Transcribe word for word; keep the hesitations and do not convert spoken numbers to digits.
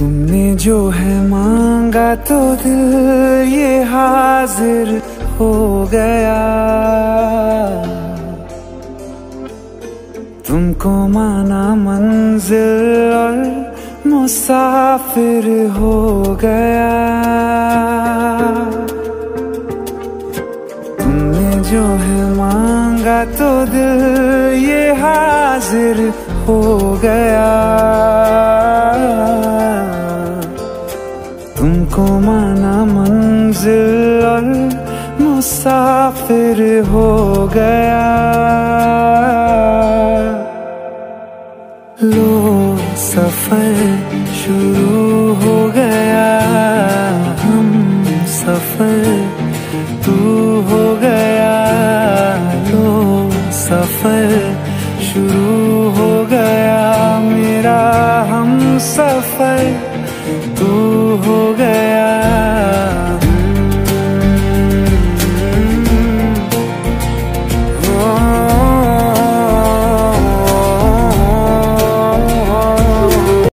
तुमने जो है मांगा तो दिल ये हाजिर हो गया। तुमको माना मंजिल और मुसाफिर हो गया। तुमने जो है मांगा तो दिल ये हाजिर हो गया। तुमको माना मंजिल और मुसाफिर हो गया। लो सफर शुरू हो गया, हम सफर तू हो गया। लो सफर शुरू हो गया, मेरा हम सफर